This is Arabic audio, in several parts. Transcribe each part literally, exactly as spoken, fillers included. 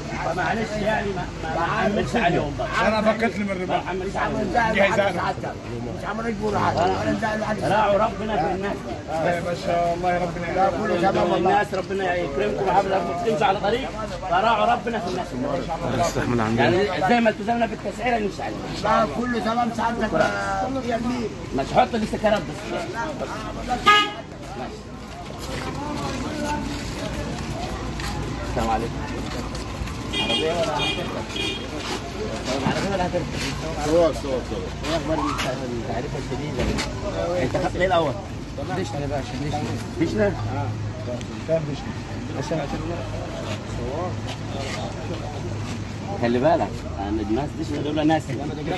فمعلش يعني ما ما حملش عليهم بقى. انا فكرت لي من الربا. ما حملش عليهم. مش عم نجبر حاجه. راعوا ربنا في الناس. يا باشا والله ربنا يعينك. كله تمام والله. الناس ربنا يكرمكم عبد تمشوا على طريق فراعوا ربنا في الناس. من عندنا يعني زي ما التزمنا بالتسعيره نمشي عليه. لا كله تمام سعادتك يا كبير. مش حط لسه كرب بس. السلام عليكم. عربية ولا هتركب؟ عربية ولا هتركب؟ صور صور صور. ايه اخبار التعريفة الشديدة؟ انت خدت ايه الاول؟ دشنا يا باشا دشنا. دشنا؟ اه كام دشنا؟ عشان خلي بالك الناس دشنا دول ناس.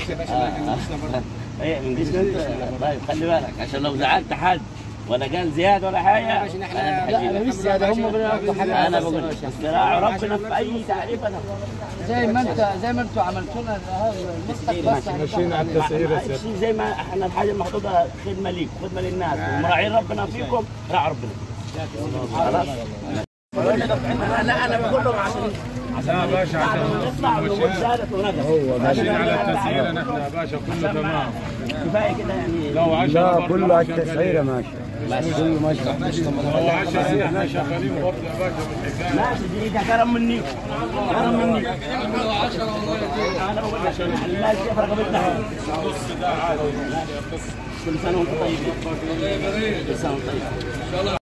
ايه من دشنا انت؟ طيب خلي بالك عشان لو زعلت حد ولا قال زياد ولا حاجه. لا انا مش زياده هم بياخدوا حاجه. انا بقول استراع ربنا في اي تعريف. انا زي ما انت زي ما انتوا عملتوا لنا هذا بس ماشيين على التسعيره زي ما احنا الحاجه المحطوطه خدمه ليك خدمه للناس ومراعين ربنا فيكم راعوا ربنا. خلاص لا انا بقول لهم عشان لا باشا عشان نطلع ونقول زادت ونقص. هو ماشيين على التسعيره نحن يا باشا كله تمام. كفايه كده يعني. لو عشرة لا كله على التسعيره ماشي. كله ماشي. لو عشرة احنا شغالين برضه يا باشا بالحكايه. ماشي دي كرم مني كرم مني. انا بقول لك الناس كيف رقبتنا. نص ده عادي. كل سنه وانت طيب. كل سنه وانت طيب.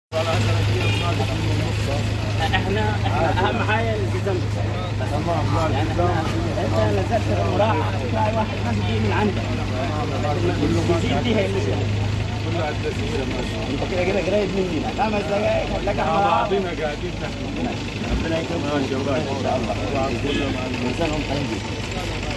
احنا احنا اهم حاجه الالتزام. تمام. يعني احنا انت نزلت المراعاه تلاقي واحد ما بيجي من عندك. كله دي هي المشكله. كله على التسعيره ماشي. انت كده كده قريب مني خمس دقائق هتلاقي مع بعضينا قاعدين نحن. ربنا يكرمك ان شاء الله. كل سنه وانت طيب.